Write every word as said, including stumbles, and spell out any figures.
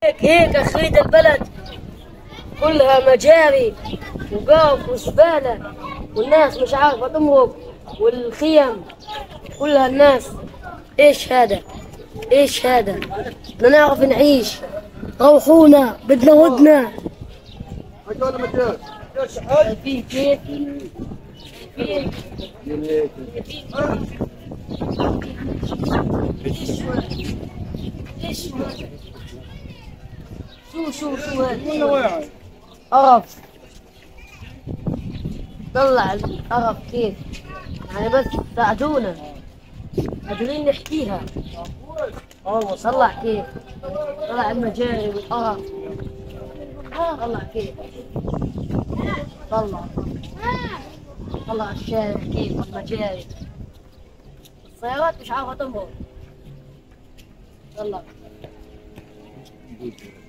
هيك هيك اخريت البلد كلها مجاري وقرف وزبالة، والناس مش عارفة تمرق، والخيم كلها الناس. ايش هذا؟ ايش هذا؟ بدنا نعرف نعيش، روحونا، بدنا ودنا. في كيف ليش شو شو شو هذا؟ قرف. طلع القرف كيف؟ يعني بس ساعدونا، قادرين نحكيها. طلع كيف؟ طلع المجاري والقرف. طلع كيف؟ طلع طلع الشارع كيف والمجاري. السيارات مش عارفة تمر. طلع